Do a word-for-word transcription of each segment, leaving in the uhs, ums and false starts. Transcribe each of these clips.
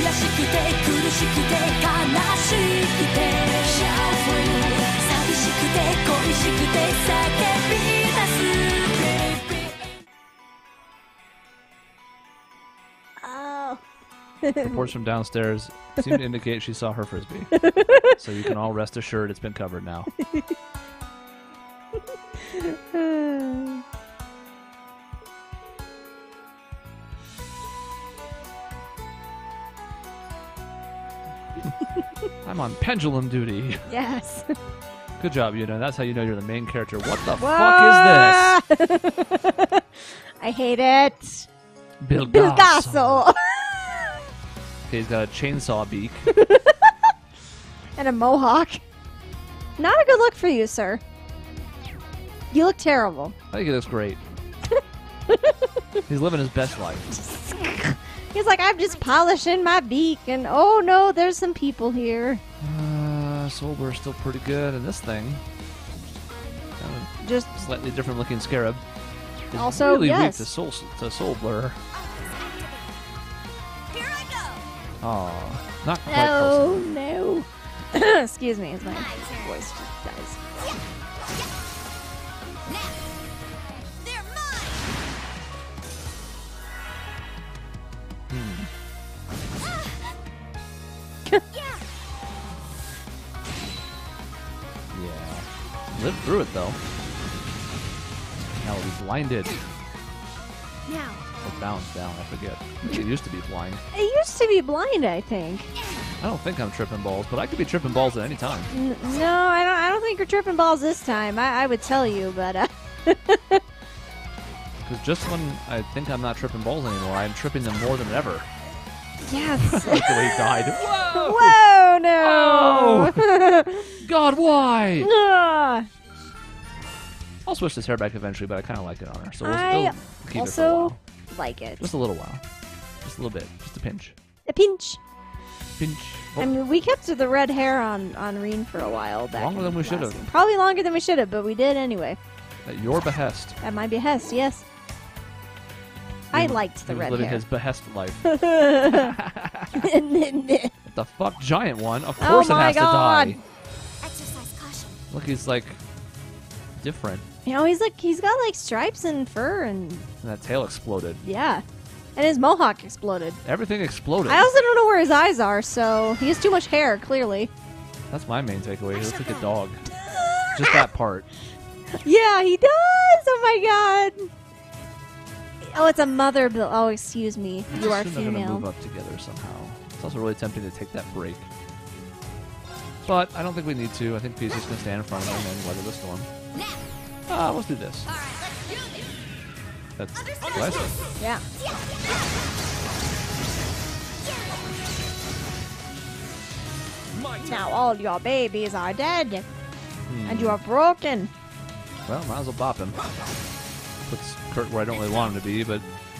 Oh. Reports from downstairs seem to indicate she saw her frisbee. So you can all rest assured it's been covered now. I'm on pendulum duty. Yes. Good job, Yuna. That's how you know you're the main character. What the Whoa! fuck is this? I hate it. Bilgasso. Bilgasso. Okay, he's got a chainsaw beak. And a mohawk. Not a good look for you, sir. You look terrible. I think he looks great. He's living his best life. He's like, I'm just polishing my beak, and oh no, there's some people here. Uh, Soulblur's still pretty good, and this thing, kind of Just slightly different looking scarab, is Also, really weak yes. to Soul to Soulblur. Here I go. Aw, not quite close oh enough. no. Excuse me, as my My turn. voice just dies. Now, they're mine. Hmm. Yeah. Yeah, lived through it though. Now he's blinded. Now. Or bound down, I forget. It used to be blind. It used to be blind, I think. I don't think I'm tripping balls, but I could be tripping balls at any time. N no, I don't. I don't think you're tripping balls this time. I, I would tell you, but uh, Because just when I think I'm not tripping balls anymore, I'm tripping them more than ever. yes. Like the way he died. Whoa! Whoa, no. Oh! God, why? Ah. I'll switch this hair back eventually, but I kind of like it on her, so we'll, I we'll keep it for a also while. like it. Just a little while. Just a little bit. Just a pinch. A pinch. Pinch. Oh, I mean, we kept the red hair on on Rean for a while. Back Longer in than we last should have. game. Probably longer than we should have, but we did anyway. at your behest. At my behest, yes. I He- liked he the was red living hair. his behest life. oh What the fuck? Giant one? Of course it my has God. to die. Exercise caution. Look, he's like different. You know, he's like he's got like stripes and fur and And that tail exploded. yeah, and his mohawk exploded. Everything exploded. I also don't know where his eyes are, so he has too much hair. Clearly. That's my main takeaway. He looks like a dog. Just that part. Yeah, he does. Oh my God. Oh, it's a mother bill. Oh, excuse me. You are Assume they're gonna move female. up together somehow. It's also really tempting to take that break. But I don't think we need to. I think Pete's just gonna stand in front of him and weather the storm. Now. Ah, let's do this. All right, let's do this. That's Understood. what I said. Yeah. Now all your babies are dead, Hmm. and you are broken. Well, might as well bop him. Puts Kurt where I don't really want him to be, but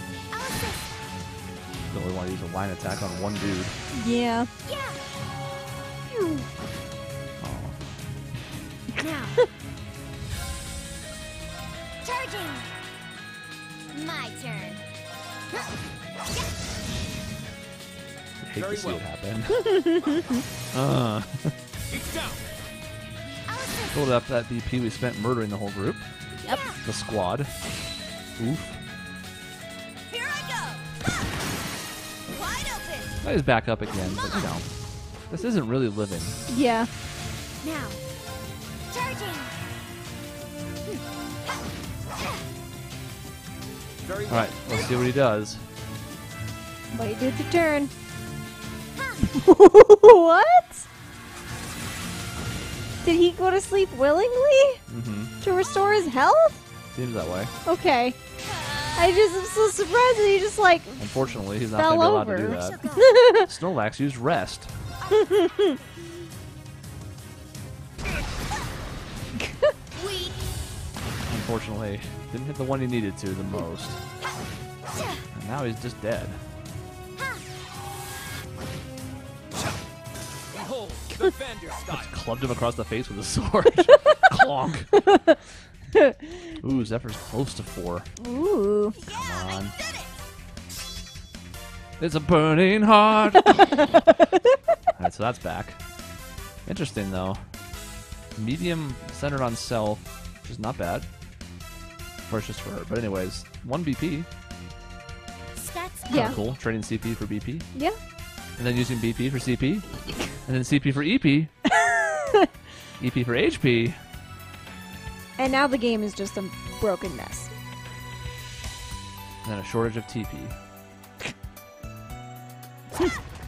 don't really want to use a line attack on one dude. Yeah. Yeah. Phew. Oh. Now. Charging. My turn. I hate Very to see well. it happen. uh. Build up that B P we spent murdering the whole group. Yep. The squad. Oof. Here I go. Wide open. That is back up again, but you know. This isn't really living. Yeah. Now. Charging. Very well. Alright, let's see what he does. What do you do with your turn? What? Did he go to sleep willingly Mm-hmm. to restore his health? Seems that way. Okay. I just am so surprised that he just like Unfortunately, he's not fell going to be allowed over. to do that. Snorlax used rest. Weak. Unfortunately, didn't hit the one he needed to the most. And now he's just dead. Behold, defend your style. Clubbed him across the face with a sword. Clonk. Ooh, Zephyr's close to four. ooh. Come on. Did it. It's a burning heart. Alright, so that's back. Interesting, though. Medium centered on self, which is not bad. First, just for her. But anyways, one B P. Stats. Yeah. Kinda cool. Trading C P for B P. Yeah. And then using B P for C P. And then C P for E P. E P for H P. And now the game is just a broken mess. And then a shortage of T P.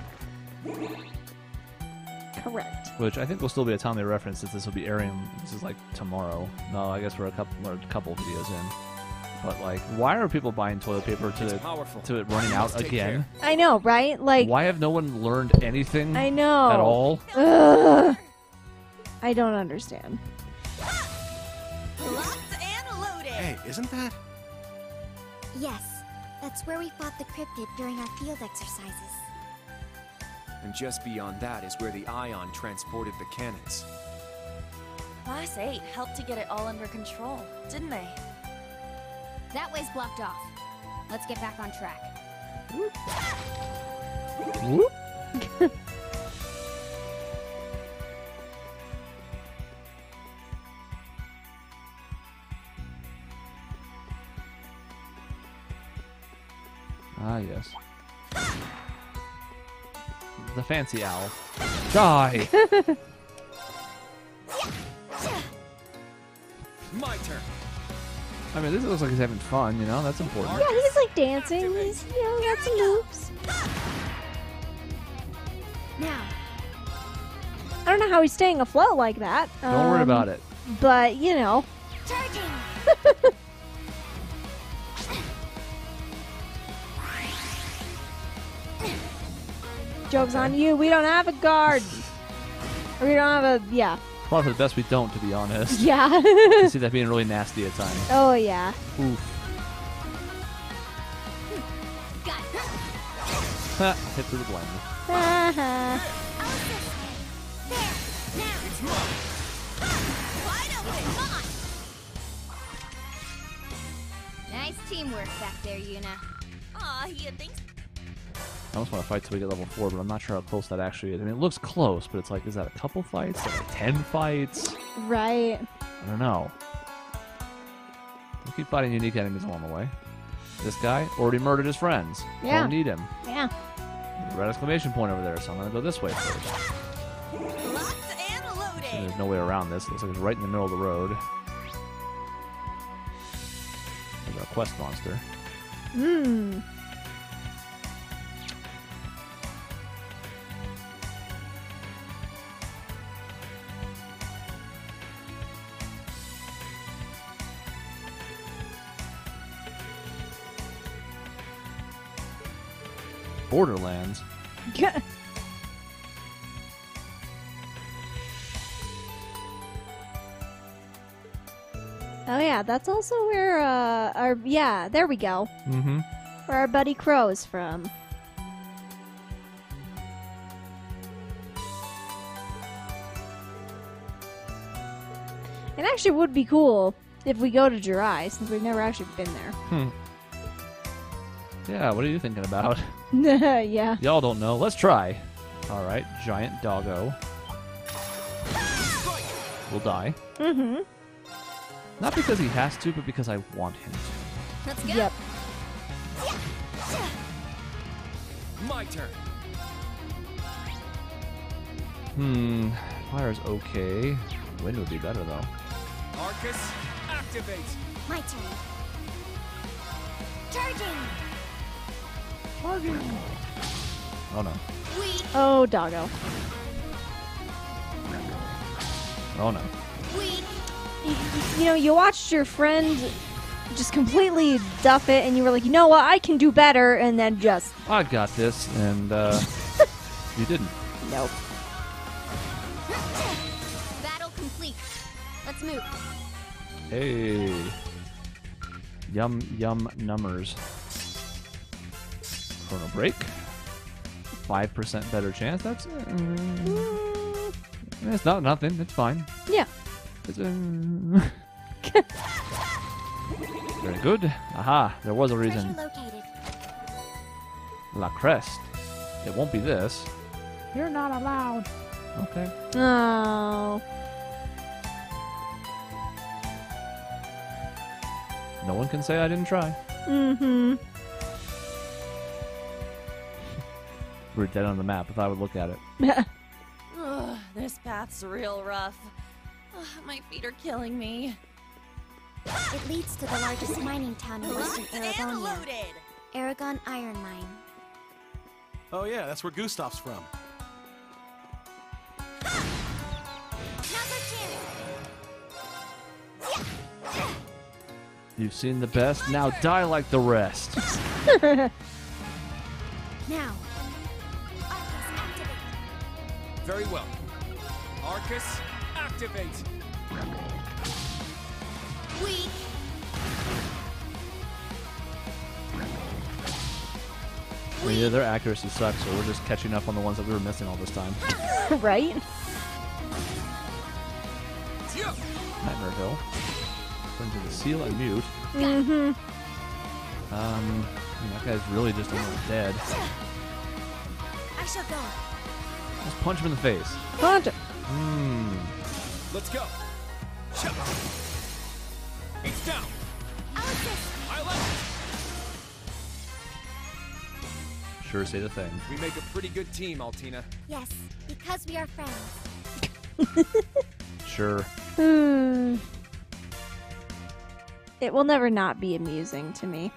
Correct. Which I think will still be a timely reference since this will be airing. This is like tomorrow. No, I guess we're a couple, we're a couple videos in. But like, why are people buying toilet paper to It's it, powerful. to it running out Let's take again? I know, right? Like, Why have no one learned anything I know. at all? Ugh. I don't understand. Locked and loaded. Hey, isn't that? Yes, that's where we fought the cryptid during our field exercises. And just beyond that is where the ion transported the cannons. Class eight helped to get it all under control, didn't they? That way's blocked off. Let's get back on track. Whoop. Ah, yes. The fancy owl. Die! My turn. I mean, this looks like he's having fun, you know? That's important. Yeah, he's like dancing. He's, you know, got some moves. Now, I don't know how he's staying afloat like that. Don't worry about it. But, you know. charging! Joke's on you. We don't have a guard. Or we don't have a, yeah. Probably for the best we don't, to be honest. Yeah. I can see that being really nasty at times. Oh, yeah. Oof. Got it. Ha, hit through the blind. Uh-huh. There! Now! It's mine. Wide open! Come on! Nice teamwork back there, Yuna. Aw, you think? I almost want to fight till we get level four, but I'm not sure how close that actually is. I mean, it looks close, but it's like, is that a couple fights? Is that like ten fights? Right. I don't know. We'll keep fighting unique enemies along the way. This guy already murdered his friends. Yeah. Don't need him. Yeah. Red exclamation point over there, so I'm going to go this way first. Locked and So loaded! there's no way around this. Looks like it's right in the middle of the road. There's our quest monster. Mmm. Borderlands. Oh, yeah. That's also where, uh, our, yeah, there we go. Mm-hmm. Where our buddy Crow's from. It actually would be cool if we go to Jirai, since we've never actually been there. Hmm. Yeah, what are you thinking about? Yeah. Y'all don't know. Let's try. All right, giant doggo. Will die. Mm-hmm. Not because he has to, but because I want him to. Let's go! Yep. My turn. Hmm. Fire's okay. Wind would be better, though. Arcus, activate. My turn. Charging! Oh, no. Weak! Oh, doggo. Oh, no. Weak! You, you know, you watched your friend just completely duff it, and you were like, you know what, I can do better, and then just... I got this, and, uh... you didn't. Nope. Battle complete. Let's move. Hey. Yum, yum, numbers. Chrono break. five percent better chance. That's... Uh, Mm, it's not nothing. It's fine. yeah. It's, uh, very good. Aha, there was a Treasure reason. located. La Crest. It won't be this. You're not allowed. Okay. Oh. No one can say I didn't try. Mm-hmm. We're dead on the map if I would look at it. Ugh, this path's real rough. Ugh, my feet are killing me. It leads to the largest mining town in western Locked and Aragonia. loaded. Aragon Iron Mine. Oh yeah, that's where Gustav's from. Now's our chance. You've seen the best, now die like the rest. Now. Arcus, activate. Very well. Arcus, activate. Weak. I mean, yeah, their accuracy sucks, so we're just catching up on the ones that we were missing all this time. Right? Nightmare Hill. Turn to the seal and mute. Mm-hmm. Um, I mean, that guy's really just almost dead. I shall go. Just punch him in the face. Punch it. Mmm. Let's go. It's down. I'll assist. I like it. Sure say the thing. We make a pretty good team, Altina. Yes, because we are friends. Sure. Hmm. It will never not be amusing to me.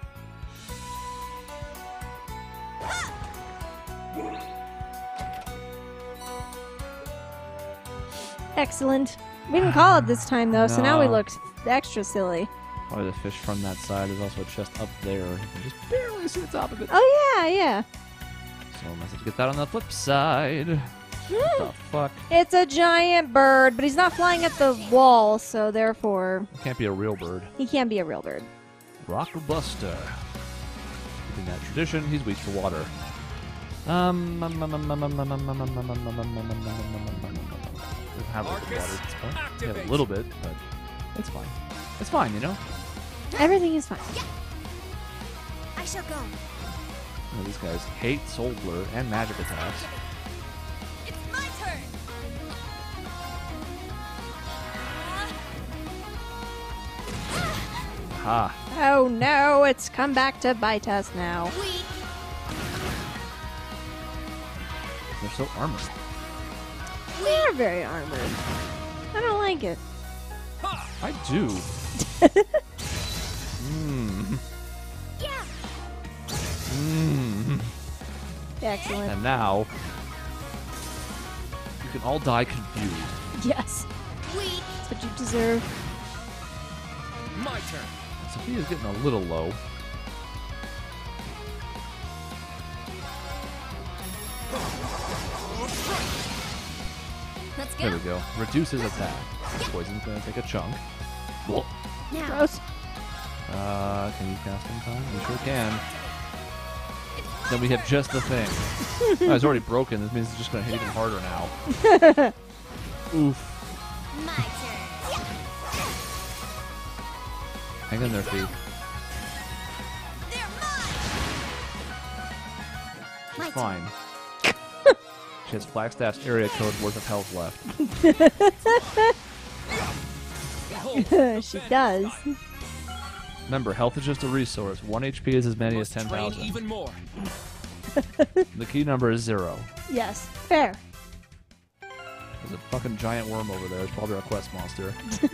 Excellent. We didn't call it this time, though, so now we No. look extra silly. Probably the fish from that side. There's also a chest up there. You can just barely see the top of it. Oh, yeah, yeah. So I must have to get that on the flip side. What the fuck? It's a giant bird, but he's not flying at the wall, so therefore It can't be a real bird. he can't be a real bird. Rockbuster. Keeping that tradition, he's weak for water. Um, um, um, um, um, um, um, um, um, um, um, um, um, um, um, um, um, we don't have a little bit of water at this point. We have a little bit, but it's fine. It's fine, you know? Everything is fine. I shall go. You know, these guys hate soul blur and magic attacks. It's my turn. Ha! Oh no, it's come back to bite us now. Weak. They're so armored. We are very armored. I don't like it. I do. Mmm. Yeah. Mmm. Excellent. And now, you can all die confused. Yes. Weak. That's what you deserve. My turn. Sophia's getting a little low. Let's go. There we go. Reduces attack. Poison's gonna take a chunk. Whoa. Now. Gross. Uh, can you cast in time? You sure can. Then we have just the thing. Oh, it's already broken. This means it's just gonna hit even harder now. Oof. My turn. Hang in there, Fee. They're mine. My turn. Fine. She has Flagstaff's area code worth of health left. She does. Remember, health is just a resource. One H P is as many as Must ten train thousand. even more. The key number is zero. Yes. Fair. There's a fucking giant worm over there. It's probably our quest monster.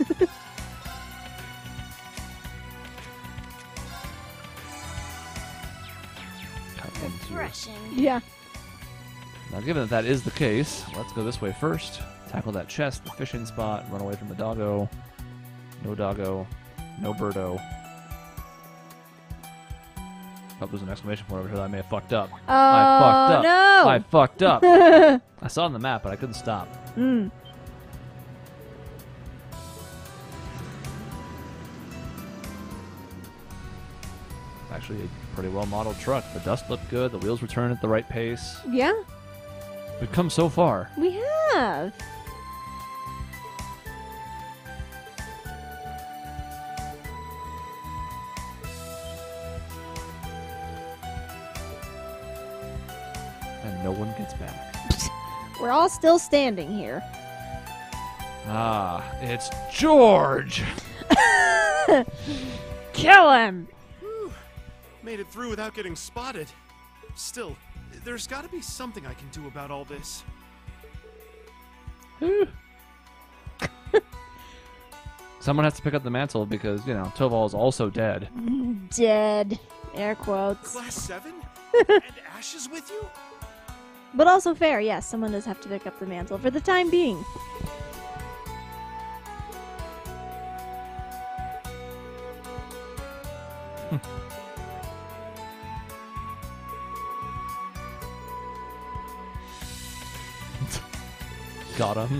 Cut into- Refreshing. Yeah. Now, given that that is the case, let's go this way first. Tackle that chest, the fishing spot, run away from the doggo. No doggo. No birdo. Oh, there's an exclamation point over here that I may have fucked up. Oh, I fucked up. no. I fucked up. I saw it on the map, but I couldn't stop. Mm. Actually, a pretty well-modeled truck. The dust looked good. The wheels were turning at the right pace. Yeah, We've come so far. we have. And no one gets back. We're all still standing here. Ah, it's George! Kill him! Whew. Made it through without getting spotted. Still, there's got to be something I can do about all this. Someone has to pick up the mantle because, you know, Toval is also dead. Dead. Air quotes. Class seven? And Ash is with you? But also fair, yes, someone does have to pick up the mantle for the time being. Got him.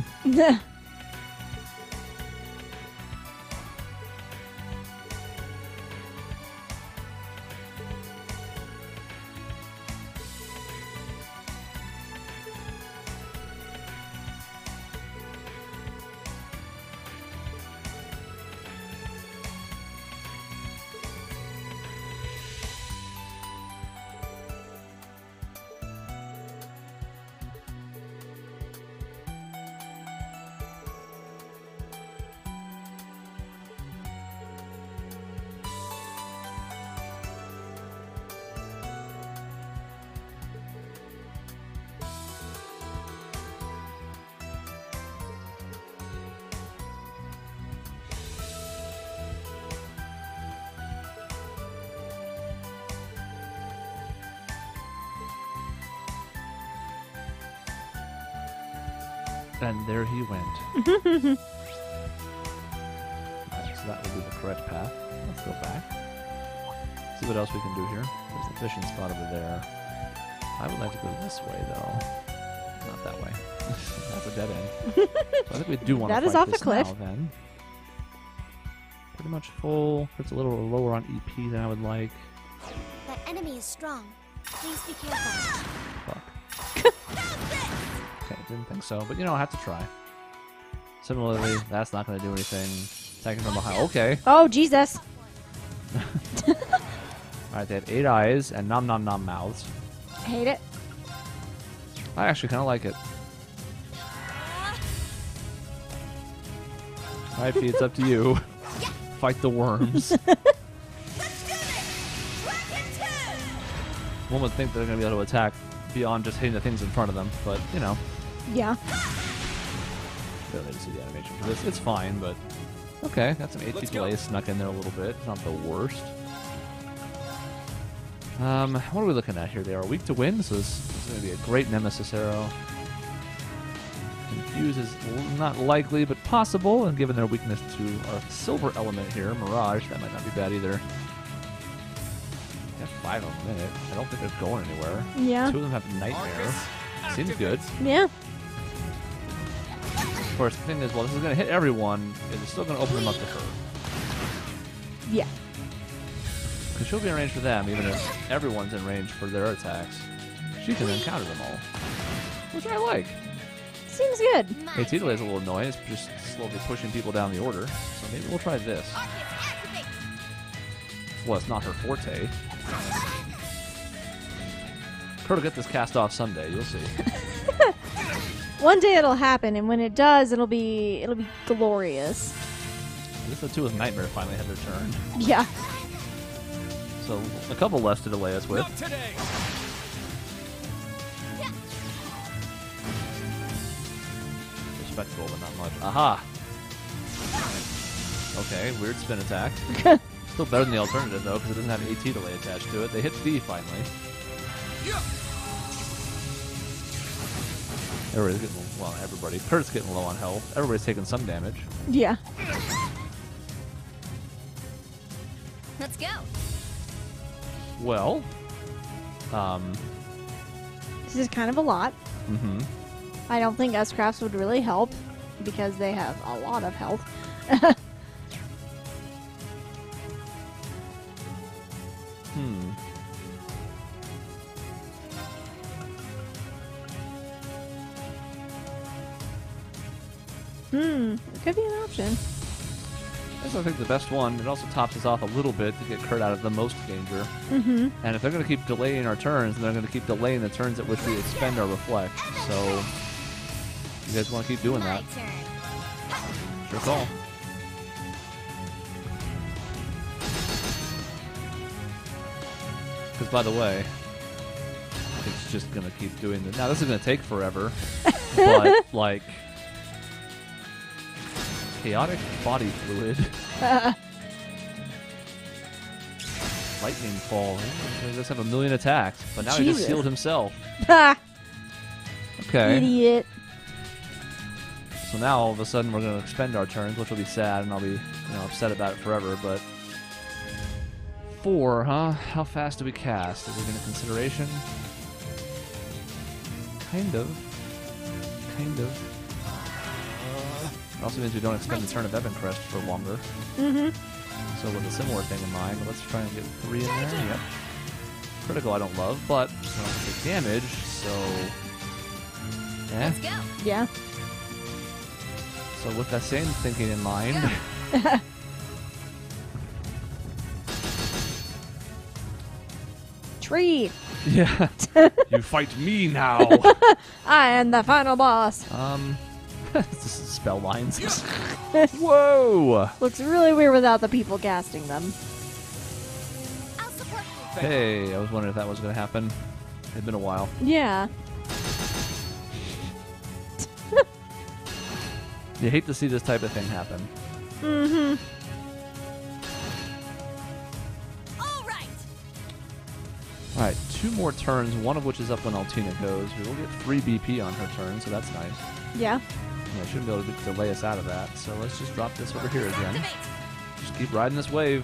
And there he went. Alright, so that will be the correct path. Let's go back. See what else we can do here. There's the fishing spot over there. I would like to go this way, though. Not that way. That's a dead end. So I think we do want to That fight is off this the cliff. now, then. Pretty much full. It's a little lower on E P than I would like. That enemy is strong. Please be careful. Fuck. Okay, didn't think so, but you know, I have to try. Similarly, that's not going to do anything. Attacking from behind. Okay. Oh, Jesus. Alright, they have eight eyes and nom nom nom mouths. Hate it. I actually kind of like it. Alright, Pete, it's up to you. Fight the worms. One would think they're going to be able to attack beyond just hitting the things in front of them, but, you know. Yeah. Don't need to see the animation for this. It's fine, but okay. Got some H P delay snuck in there a little bit. It's not the worst. Um, what are we looking at here? They are weak to wind, so this, this is going to be a great Nemesis arrow. Confuse is not likely, but possible, and given their weakness to a silver element here, Mirage, that might not be bad either. They have five of them in it. I don't think they're going anywhere. Yeah. Two of them have Nightmare. Seems good. Yeah. Of course, the thing is, well, this is going to hit everyone, it's still going to open them up to her. Yeah. Because she'll be in range for them, even if everyone's in range for their attacks. She can then counter them all. Which I like. Seems good. AT delay is a little annoying, it's just slowly pushing people down the order. So maybe we'll try this. Well, it's not her forte. Kurt will get this cast off someday, you'll see. One day it'll happen, and when it does, it'll be it'll be glorious. At least the two with Nightmare finally had their turn. Yeah. So a couple left to delay us with. Not today. Respectable, but not much. Aha! Okay, weird spin attack. Still better than the alternative, though, because it doesn't have AT delay attached to it. They hit B finally. Everybody's getting, well, everybody. Kurt's getting low on health. Everybody's taking some damage. Yeah. Let's go. Well, um, This is kind of a lot. mm-hmm. I don't think S-Crafts would really help because they have a lot of health. Hmm. Hmm. It could be an option. This is, I think, the best one. It also tops us off a little bit to get Kurt out of the most danger. Mm-hmm. And if they're going to keep delaying our turns, then they're going to keep delaying the turns at which we expend our reflect. So, you guys want to keep doing that? My turn. Sure call. Because, by the way, it's just going to keep doing this. Now, this is going to take forever, but, like, chaotic body fluid. Lightning fall. He does have a million attacks, but now he Jesus. just healed himself. Ha! Okay. Idiot. So now, all of a sudden, we're going to expend our turns, which will be sad, and I'll be, you know, upset about it forever, but... Four, huh? How fast do we cast? Is it into consideration? Kind of. Kind of. It also means we don't expend the turn of Evan Crest for longer. Mm-hmm. So with a similar thing in mind, let's try and get three in there. Yep. Critical I don't love, but I don't have to take damage, so... Eh. Let's go. Yeah. So with that same thinking in mind... Tree. Yeah. You fight me now! I am the final boss. um... this is spell lines. Whoa! Looks really weird without the people casting them. I'll support you. Hey, I was wondering if that was going to happen. It'd been a while. Yeah. You hate to see this type of thing happen. Mm-hmm. All right. Alright, two more turns, one of which is up when Altina goes. We will get three B P on her turn, so that's nice. Yeah. Yeah, shouldn't be able to delay us out of that, so let's just drop this over here again. Activate. Just keep riding this wave.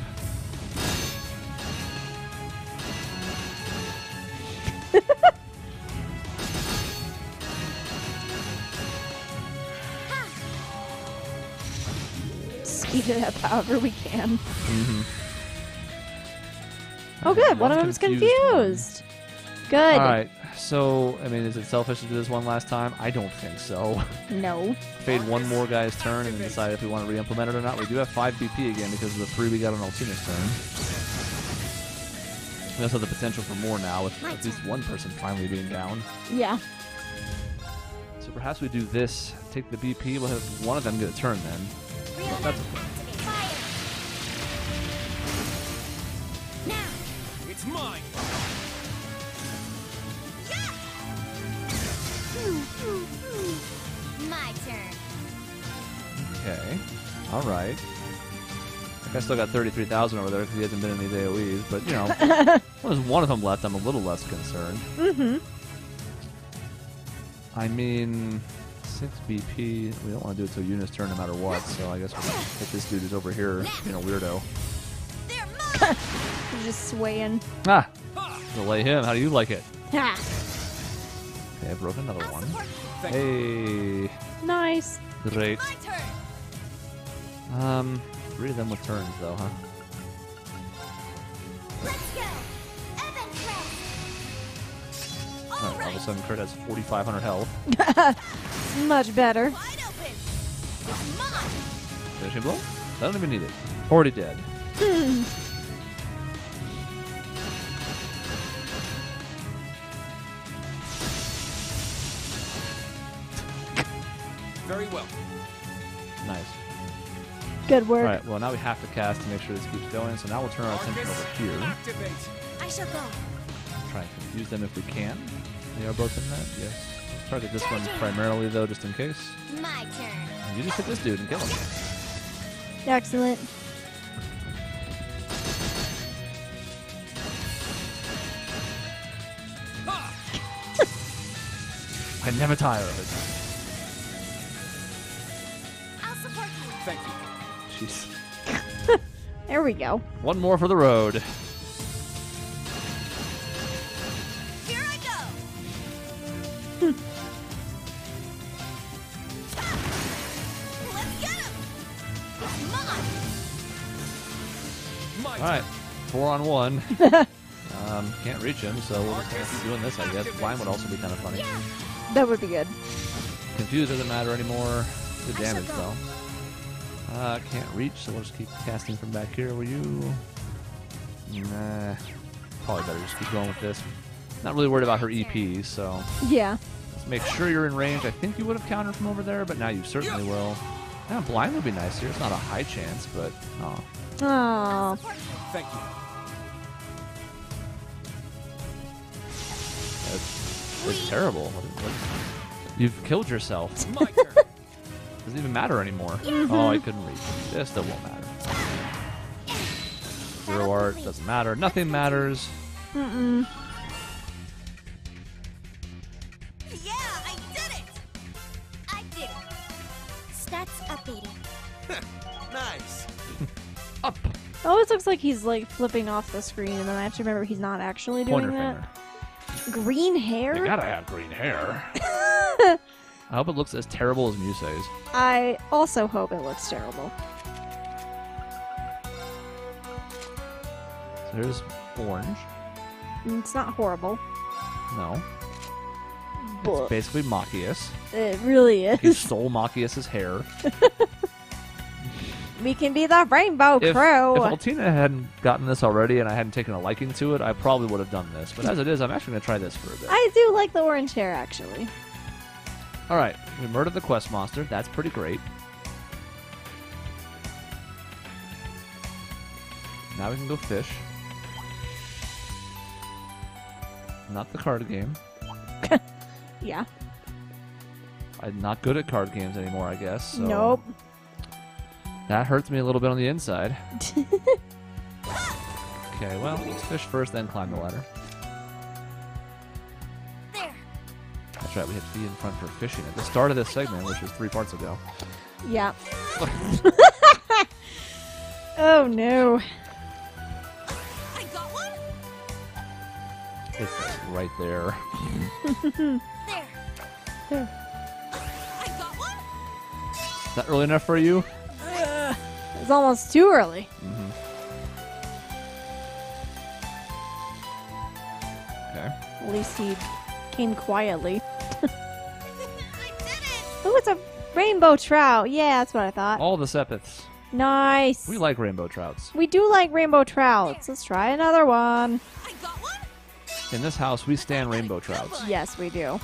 Speed it up however we can. Mm-hmm. Oh, good. One of them's confused. Good. Alright, so, I mean, is it selfish to do this one last time? I don't think so. No. Fade one more guy's turn and then decide if we want to re-implement it or not. We do have five B P again because of the three we got on Altina's turn. We also have the potential for more now with at least one person finally being down. Yeah. So perhaps we do this, take the B P, we'll have one of them get a turn then. Well, that's okay. Activate. Fire. Now. It's mine! My turn. Okay. Alright. I still got thirty-three thousand over there because he hasn't been in these A O Es, but, you know, when there's one of them left, I'm a little less concerned. Mm-hmm. I mean, six B P, we don't want to do it till Eunice's turn no matter what, so I guess we'll hit this dude who's over here being a weirdo. They're mine. You're just swaying. Ah! Delay him, how do you like it? Ha! Okay, I broke another I'll one. support you. Hey! Nice. Great. My turn. Um, three of them with turns, though, huh? Let's go. Evan Crest. All Alright, all right. of a sudden Kurt has forty-five hundred health. Much better. Wide open. It's mine. Finishing blow? I don't even need it. Already dead. Very well. Nice. Good work. Alright, well now we have to cast to make sure this keeps going, so now we'll turn our attention Arcus, over here. activate. I shall go. Try and confuse them if we can. They are both in that, yes. Let's target this one primarily, though, just in case. My turn. And you just hit this dude and kill him. Excellent. I never tire of it. I'll support you. Thank you. Jeez. There we go. One more for the road. Here I go. Let's get him. It's mine. My Alright, four on one. um, can't reach him, so we're just going to keep doing this, I guess. Blind would also be kind of funny. Yeah. That would be good. Confused doesn't matter anymore. Good I shall damage, go. though. Uh, can't reach, so we'll just keep casting from back here. Will you? Nah. Probably better just keep going with this. Not really worried about her E P, so Yeah. let's make sure you're in range. I think you would have countered from over there, but now you certainly will. Yeah, blind would be nice here. It's not a high chance, but oh. Oh. Thank you. It's, it's terrible. What, what, you've killed yourself. My turn. Doesn't even matter anymore. Oh, I couldn't reach. This still won't matter. Zero art doesn't matter. Nothing matters. Mm-mm. Yeah, I did it! I did it. Stats updated. Nice. Up. It always looks like he's like flipping off the screen, and then I have to remember he's not actually doing Pointer that. finger. Green hair? You gotta have green hair. I hope it looks as terrible as Muse's. I also hope it looks terrible. So here's orange. It's not horrible. No. But It's basically Machias. it really He is. stole Machias' hair. We can be the Rainbow If, Crew. if Altina hadn't gotten this already and I hadn't taken a liking to it, I probably would have done this. But as it is, I'm actually going to try this for a bit. I do like the orange hair, actually. Alright, we murdered the quest monster. That's pretty great. Now we can go fish. Not the card game. Yeah. I'm not good at card games anymore, I guess. So Nope. That hurts me a little bit on the inside. Okay, well, let's fish first, then climb the ladder. There. That's right, we have to be in front for fishing at the start of this segment, which was three parts ago. Yeah. Oh no. I got one. It's like right there. There. There. I got one. Is that early enough for you? It's almost too early. Mm-hmm. Okay. At least he came quietly. I did it. Oh, it's a rainbow trout. Yeah, that's what I thought. All the sepiths. Nice. We like rainbow trouts. We do like rainbow trouts. Let's try another one. I got one. In this house, we stand rainbow trouts. Yes, we do.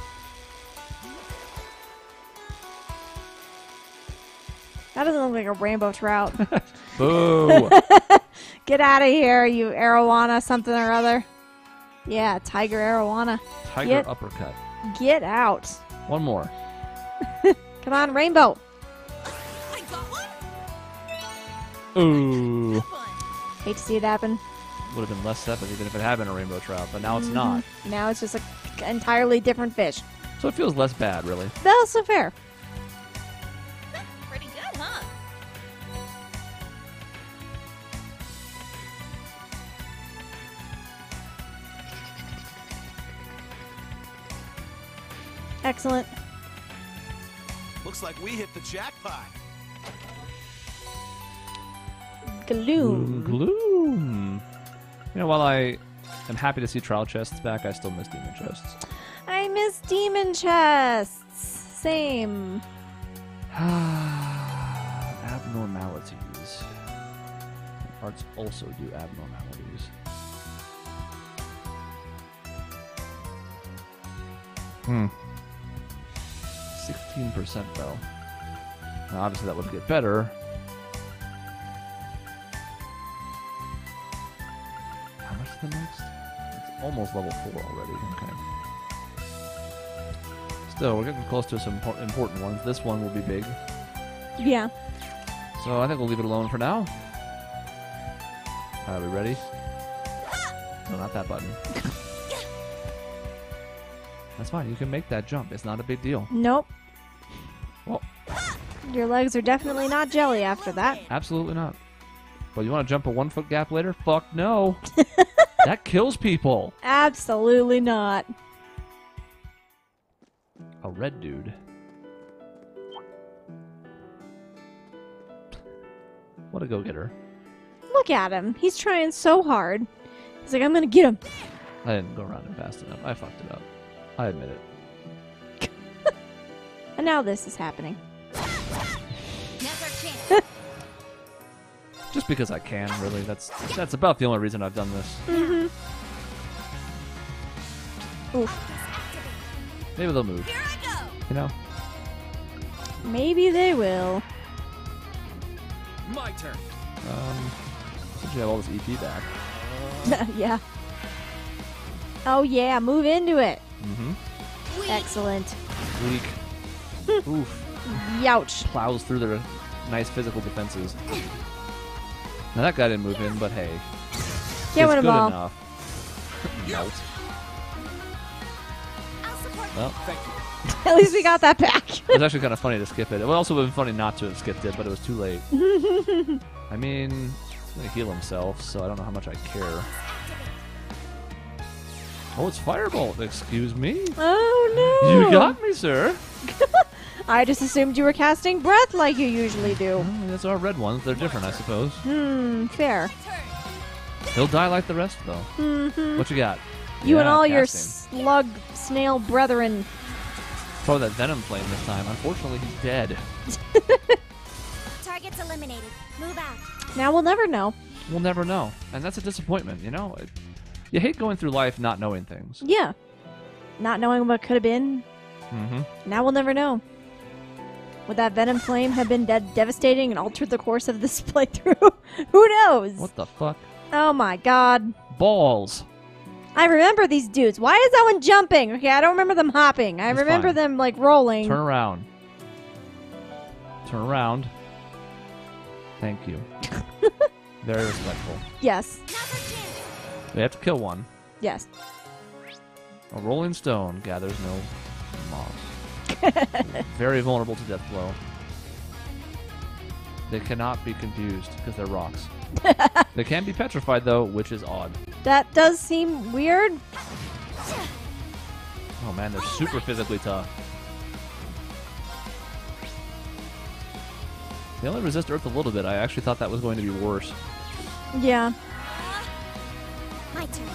That doesn't look like a rainbow trout. Boo! Get out of here, you arowana something or other. Yeah, tiger arowana. Tiger Get- uppercut. Get out. One more. Come on, rainbow. I got one. Ooh. Hate to see it happen. Would have been less sepith even if it had been a rainbow trout, but now it's not. Now it's just an entirely different fish. So it feels less bad, really. That's also fair. Pretty good, huh? Excellent. Looks like we hit the jackpot. Gloom. Gloom. You know, while I am happy to see trial chests back, I still miss demon chests. I miss demon chests. Same. Abnormalities. Arts also do abnormalities. Hmm. sixteen percent though. Now obviously that would get better. How much is the next? It's almost level four already. Okay. Still, we're getting close to some impor- important ones. This one will be big. Yeah. So I think we'll leave it alone for now. Are we ready? No, not that button. That's fine. You can make that jump. It's not a big deal. Nope. Well, Your legs are definitely not jelly after that. absolutely not. But you want to jump a one foot gap later? Fuck no. That kills people. Absolutely not. A red dude. What a go-getter. Look at him. He's trying so hard. He's like, I'm gonna get him. I didn't go around him fast enough. I fucked it up. I admit it. And now this is happening. Now's our chance. Just because I can, really. That's that's about the only reason I've done this. Mm-hmm. Oof. Maybe they'll move. Here I go. You know? Maybe they will. My turn. Um, since you have all this E P back. Yeah. Oh yeah, move into it. Mm-hmm. Excellent. Weak. Oof. Youch. Plows through their nice physical defenses. Now that guy didn't move in, but hey. Can't it's win good them all. enough. Melt. Well, Thank you. At least we got that back. it was actually kind of funny to skip it. It would also have been funny not to have skipped it, but it was too late. I mean, he's going to heal himself, so I don't know how much I care. Oh, it's Firebolt. Excuse me? Oh no. You got me, sir. I just assumed you were casting breath like you usually do. Oh, that's our red ones. They're different, I suppose. Hmm, fair. He'll die like the rest, though. Mm-hmm. What you got? You Yeah, and all your casting. slug snail brethren. Probably that Venom flame this time. Unfortunately, he's dead. Target's eliminated. Move out. Now we'll never know. We'll never know. And that's a disappointment, you know? It- You hate going through life not knowing things. Yeah. Not knowing what could have been. Mm-hmm. Now we'll never know. Would that venom flame have been dead devastating and altered the course of this playthrough? Who knows? What the fuck? Oh my god. Balls. I remember these dudes. Why is that one jumping? Okay, I don't remember them hopping. I It's remember fine. them, like, rolling. Turn around. Turn around. Thank you. Very respectful. Yes. We have to kill one. Yes. A rolling stone gathers no moss. Very vulnerable to death blow. They cannot be confused because they're rocks. They can be petrified though, which is odd. That does seem weird. Oh man, they're super physically tough. They only resist Earth a little bit. I actually thought that was going to be worse. Yeah. My turn.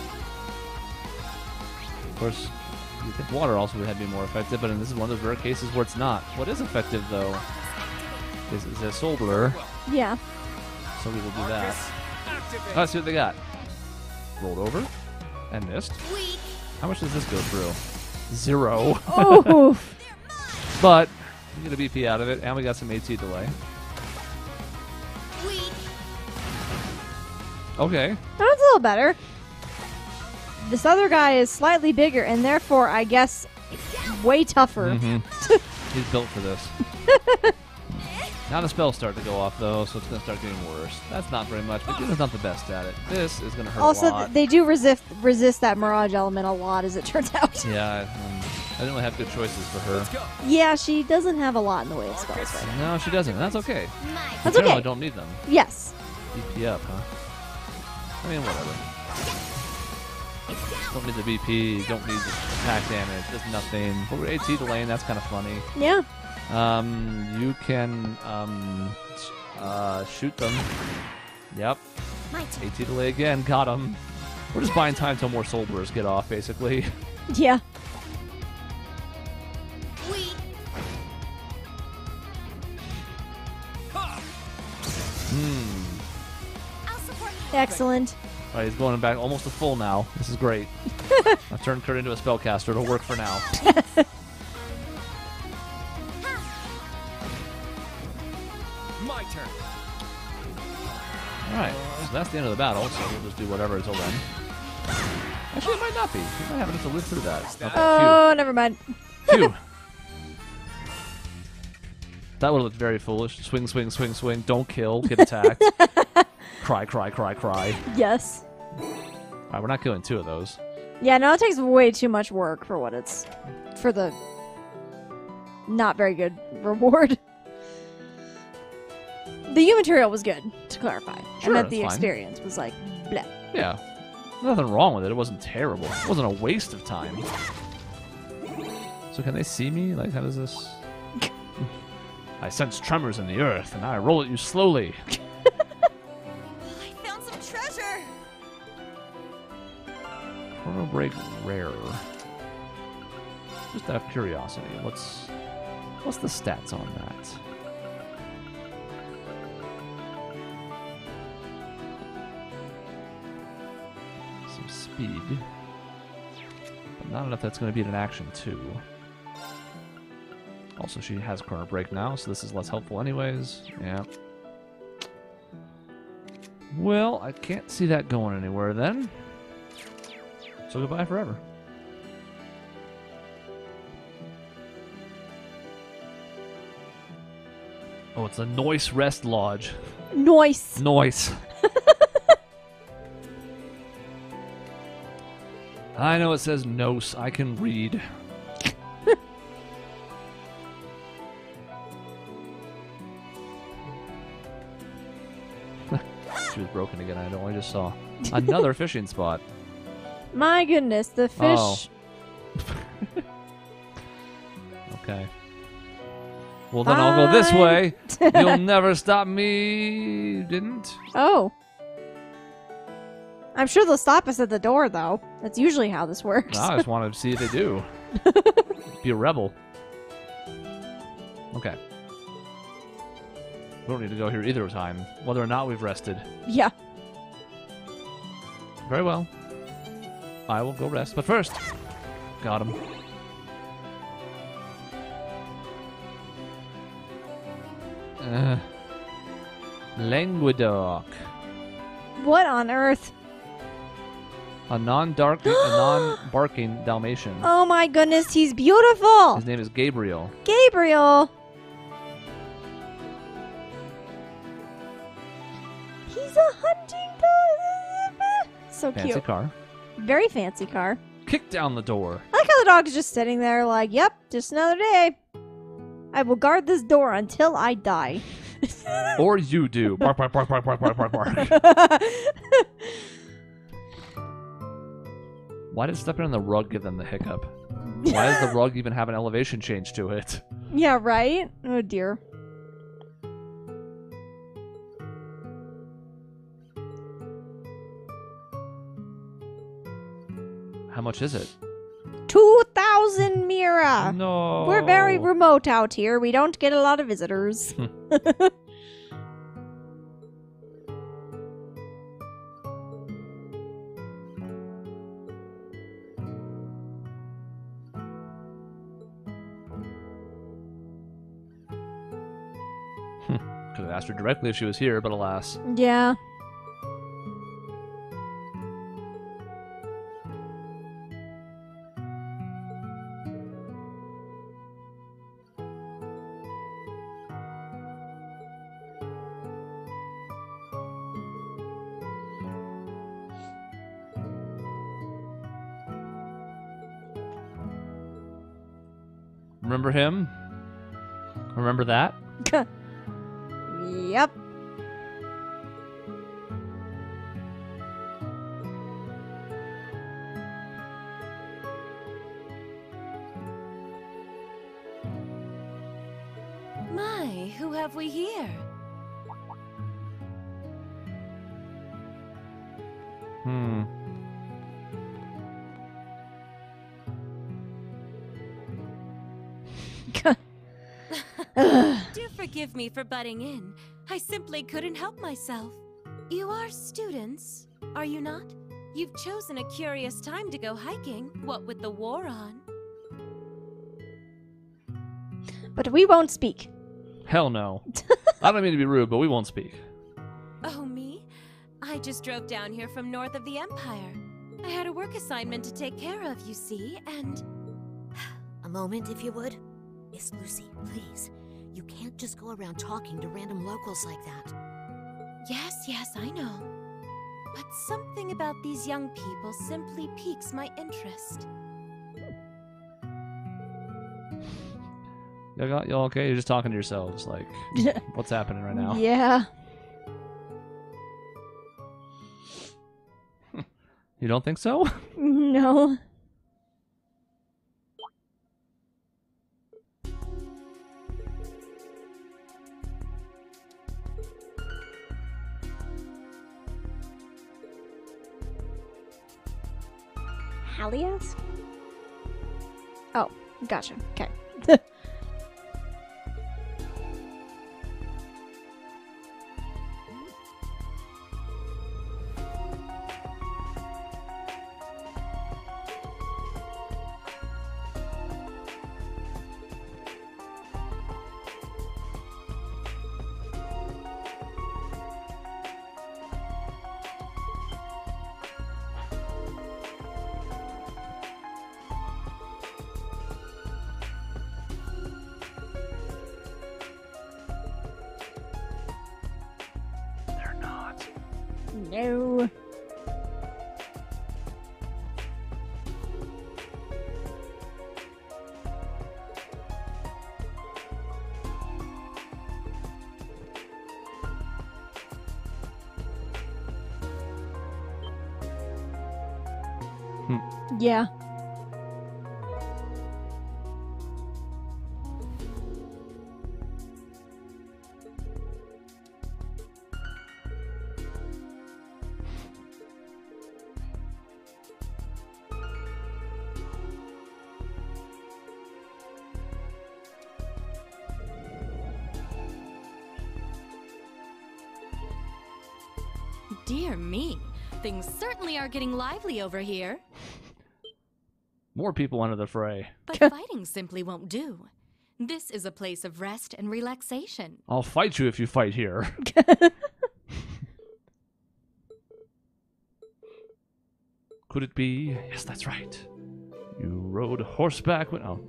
Of course, you think water also would have been more effective, but this is one of those rare cases where it's not. What is effective though is, is a soul blur, Yeah. so we will do that. Marcus, activate. Let's see what they got. Rolled over and missed. Weak. How much does this go through? Zero. Oh. But we get a B P out of it, and we got some AT delay. Weak. Okay. That's a little better. This other guy is slightly bigger, and therefore, I guess, way tougher. Mm-hmm. He's built for this. Now the spells start to go off, though, so it's going to start getting worse. That's not very much, but Gina's not the best at it. This is going to hurt Also, a th- lot. they do resist resist that mirage element a lot, as it turns out. Yeah, um, I didn't really have good choices for her. Let's go. Yeah, she doesn't have a lot in the way of spells right now. No, she doesn't. That's okay. My That's We generally okay. don't need them. Yes. B P up, huh? I mean, whatever. Don't need the B P, don't need the attack damage, just nothing. But we're AT delaying, that's kind of funny. Yeah. Um, you can, um, sh- uh, shoot them. Yep. My turn. AT delay again, got him. We're just buying time till more soul blurs get off, basically. Yeah. Weak. Hmm. I'll support you. Excellent. Alright, he's going back almost to full now. This is great. I've turned Kurt into a spellcaster. It'll work for now. My turn. Alright, so that's the end of the battle, so we'll just do whatever until then. Actually, it might not be. We might have enough to live through that. Okay, Oh, never mind. phew. Phew. That would have looked very foolish. Swing, swing, swing, swing. Don't kill. Get attacked. Cry, cry, cry, cry. Yes. Alright, we're not killing two of those. Yeah, no, it takes way too much work for what it's... for the... not very good reward. The U material was good, to clarify. Sure, I meant the that's fine. experience was like, bleh. Yeah. Nothing wrong with it. It wasn't terrible. It wasn't a waste of time. So can they see me? Like, how does this... I sense tremors in the earth, and I roll at you slowly. I found some treasure. Chrono Break Rare. Just out of curiosity, what's... What's the stats on that? speed. But not enough that's going to beat an action, too. Also, she has Chrono Break now, so this is less helpful anyways. Yeah. Well, I can't see that going anywhere then. So goodbye forever. Oh, it's a Noise Rest Lodge. Noise. Noise. I know it says Nos. I can read. She was broken again. I know. I just saw another fishing spot. My goodness, the fish. Oh. Okay. Well, then I'll go this way. You'll never stop me. Didn't? Oh. I'm sure they'll stop us at the door, though. That's usually how this works. No, I just want to see if they do. Be a rebel. Okay. We don't need to go here either time, whether or not we've rested. Yeah. Very well. I will go rest. But first, got him. Uh, Languedoc. What on earth? A non-dark, a non-barking Dalmatian. Oh my goodness, he's beautiful. His name is Gabriel. Gabriel. He's a hunting dog. So Fancy cute. car. Very fancy car. Kick down the door. I like how the dog's just sitting there like, yep, just another day. I will guard this door until I die. Or you do. Bark, bark, bark, bark, bark, bark, bark, bark. Why did stepping on the rug give them the hiccup? Why does the rug even have an elevation change to it? Yeah, right? Oh, dear. How much is it? two thousand Mira. No. We're very remote out here. We don't get a lot of visitors. Could have asked her directly if she was here, but alas. Yeah. Remember him? Remember that? Yep. My, who have we here? Hmm. Do forgive me for butting in. I simply couldn't help myself. You are students, are you not? You've chosen a curious time to go hiking, what with the war on. But we won't speak. Hell no. I don't mean to be rude, but we won't speak. Oh, me? I just drove down here from north of the Empire. I had a work assignment to take care of, you see, and... A moment, if you would. Miss Lucy, please. You can't just go around talking to random locals like that. Yes, yes, I know. But something about these young people simply piques my interest. Y'all got- y'all okay? You're just talking to yourselves, like, what's happening right now? Yeah. You don't think so? No. Halias? Oh, gotcha. Okay. No. Yeah. Dear me, things certainly are getting lively over here. More people enter the fray. But fighting simply won't do. This is a place of rest and relaxation. I'll fight you if you fight here. Could it be? Yes, that's right. You rode horseback when... Oh.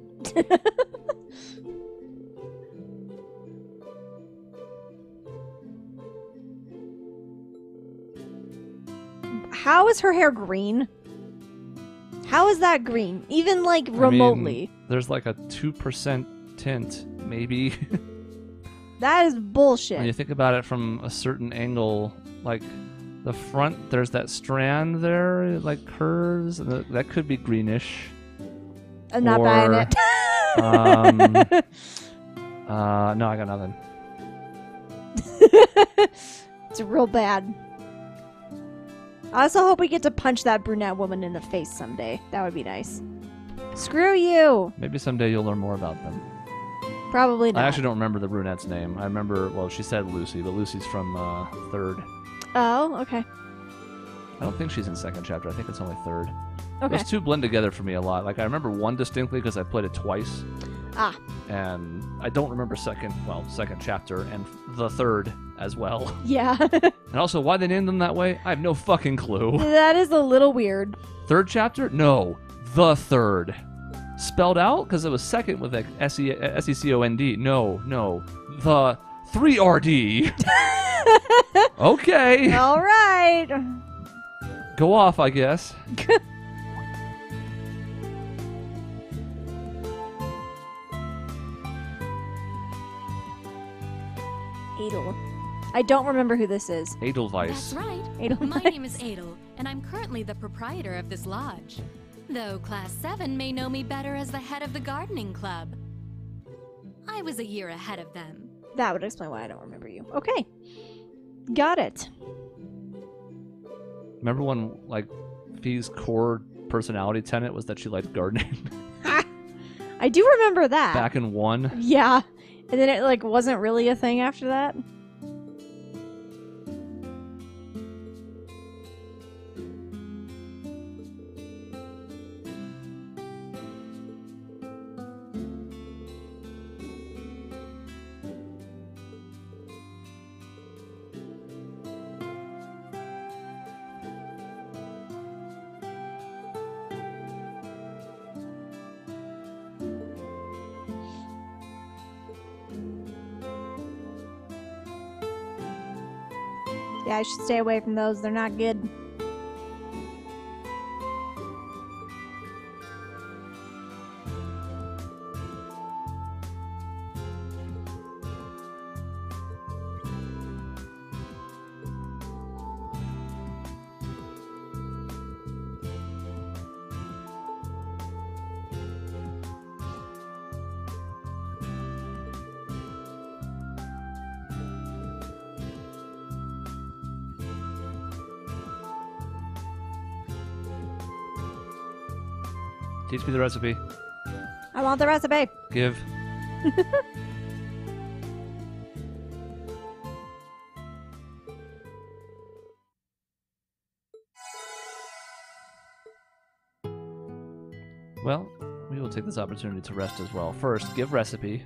How is her hair green? How is that green? Even, like, remotely. I mean, there's like a two percent tint, maybe. That is bullshit. When you think about it from a certain angle, like the front, there's that strand there, it, like curves, and the, that could be greenish. I'm not or, buying it. um, uh, no, I got nothing. It's real bad. I also hope we get to punch that brunette woman in the face someday. That would be nice. Screw you! Maybe someday you'll learn more about them. Probably not. I actually don't remember the brunette's name. I remember, well, she said Lucy, but Lucy's from uh, third. Oh, okay. I don't think she's in second chapter. I think it's only third. Okay. Those two blend together for me a lot. Like, I remember one distinctly because I played it twice. Ah. And I don't remember second, well, second chapter, and the third as well. Yeah. And also, why they named them that way, I have no fucking clue. That is a little weird. Third chapter? No. The third. Spelled out? Because it was second with like S E C O N D. No, no. The three R D. Okay. All right. Go off, I guess. Adel. I don't remember who this is. Edelweiss. That's right. Edelweiss. My name is Adel, and I'm currently the proprietor of this lodge. Though Class seven may know me better as the head of the gardening club. I was a year ahead of them. That would explain why I don't remember you. Okay. Got it. Remember when, like, Fee's core personality tenet was that she liked gardening? I do remember that. Back in one? Yeah. And then it, like, wasn't really a thing after that. Yeah, I should stay away from those. They're not good. Teach me the recipe. I want the recipe. Give. Well, we will take this opportunity to rest as well. First, give recipe.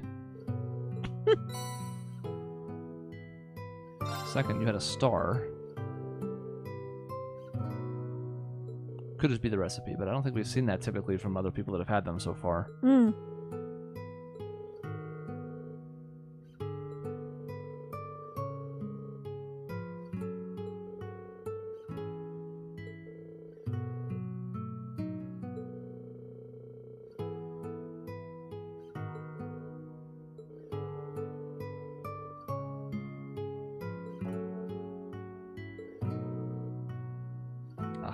Second, you had a star. Could just be the recipe, but I don't think we've seen that typically from other people that have had them so far. Hmm.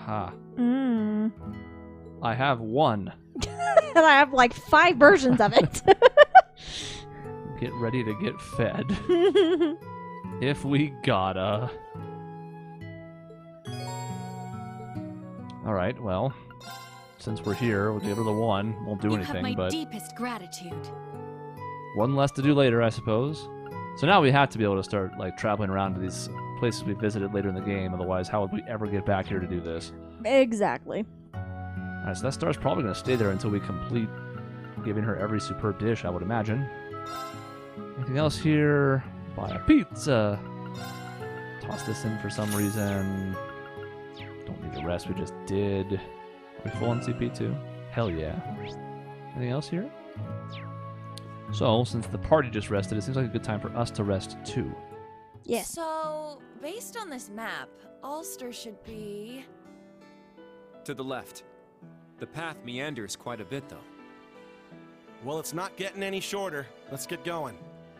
Aha. Mm. I have one. And I have like five versions of it. Get ready to get fed. If we gotta. Alright, well, since we're here, we'll give her the one. Won't do You anything, have my but deepest gratitude. one less to do later, I suppose. So now we have to be able to start like traveling around to these places we visited later in the game. Otherwise, how would we ever get back here to do this? Exactly. Alright, so that star's probably going to stay there until we complete giving her every superb dish, I would imagine. Anything else here? Buy a pizza. Toss this in for some reason. Don't need the rest we just did. Are we full on C P too? Hell yeah. Anything else here? So, since the party just rested, it seems like a good time for us to rest too. Yes. So, based on this map, Ulster should be... To the left. The path meanders quite a bit, though. Well, it's not getting any shorter. Let's get going.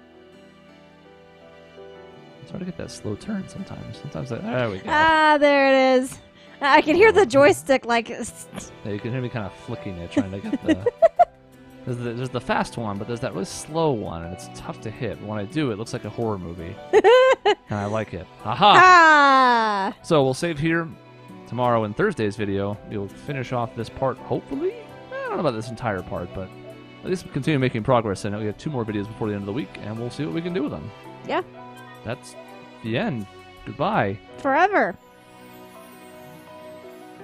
It's hard to get that slow turn sometimes. Sometimes that, there we go. Ah, there it is. I can hear the joystick like... Yeah, you can hear me kind of flicking it, trying to get the... There's the, there's the fast one, but there's that really slow one, and it's tough to hit. When I do, it looks like a horror movie. And I like it. Haha! Ah! So we'll save here. Tomorrow in Thursday's video, we'll finish off this part, hopefully? I don't know about this entire part, but at least continue making progress in it. We have two more videos before the end of the week, and we'll see what we can do with them. Yeah. That's the end. Goodbye. Forever.